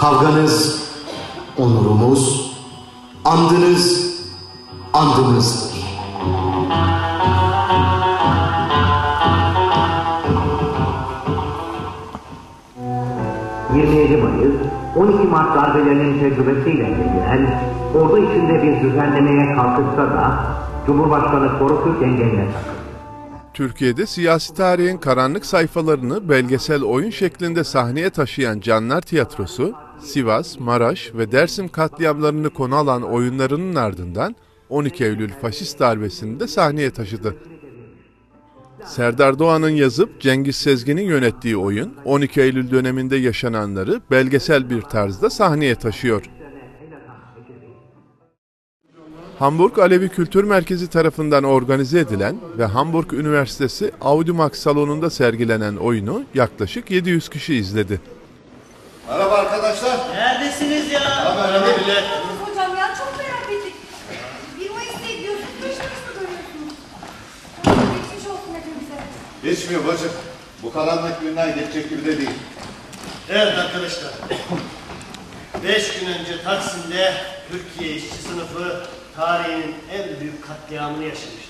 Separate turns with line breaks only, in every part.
Kavganız onurumuz, andınız andımızdır.
...27 Mayıs, 12 Mart darbelerinin tecrübesiyle gelen, ordu içinde bir düzenlemeye kalkışsa da Cumhurbaşkanı Korkut engeline takıldı.
Türkiye'de siyasi tarihin karanlık sayfalarını belgesel oyun şeklinde sahneye taşıyan Canlar Tiyatrosu, Sivas, Maraş ve Dersim katliamlarını konu alan oyunlarının ardından 12 Eylül faşist darbesini de sahneye taşıdı. Serdar Doğan'ın yazıp Cengiz Sezgin'in yönettiği oyun, 12 Eylül döneminde yaşananları belgesel bir tarzda sahneye taşıyor. Hamburg Alevi Kültür Merkezi tarafından organize edilen ve Hamburg Üniversitesi Audimax salonunda sergilenen oyunu yaklaşık 700 kişi izledi.
Merhaba arkadaşlar.
Neredesiniz ya?
Merhaba millet.
Hocam ya çok merak ettik. 1 Mayıs'ta gidiyorsunuz, 5 Mayıs'ta dönüyorsunuz. Geçmiş olsun hepimize.
Geçmiyor bacım. Bu karanlık günler geçecek gibi de değil.
Evet arkadaşlar. 5 gün önce Taksim'de Türkiye işçi sınıfı tarihinin en büyük katliamını yaşamıştı.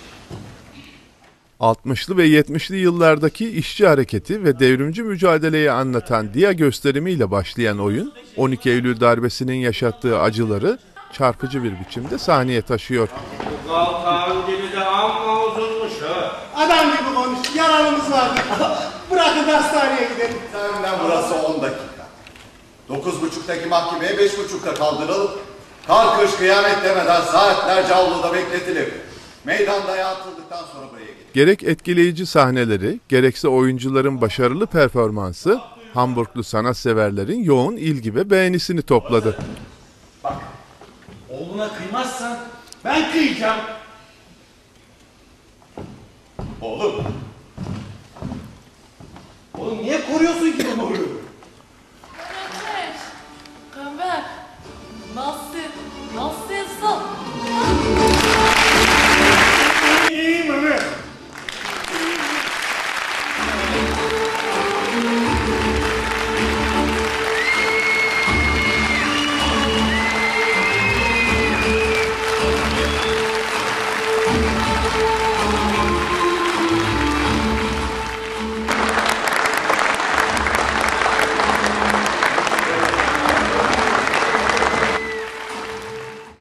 60'lı ve 70'li yıllardaki işçi hareketi ve devrimci mücadeleyi anlatan DİA gösterimiyle başlayan oyun, 12 Eylül darbesinin yaşattığı acıları çarpıcı bir biçimde sahneye taşıyor.
Bu kalkağın dili de amma uzunmuş ha.
Adam gibi konuş, yaralımız vardı. Bırakın hastaneye gidelim.
Senden burası 10 dakika. 9.30'daki mahkemeye 5.30'da kaldırılıp, kar kış kıyamet demeden saatlerce avluda bekletilir. Meydanda atıldıktan sonra buraya gelir.
Gerek etkileyici sahneleri, gerekse oyuncuların başarılı performansı, Hamburglu sanatseverlerin yoğun ilgi ve beğenisini topladı.
Bak, oğluna kıymazsan ben kıyacağım.
Oğlum.
Oğlum niye koruyorsun ki bu oğlunu?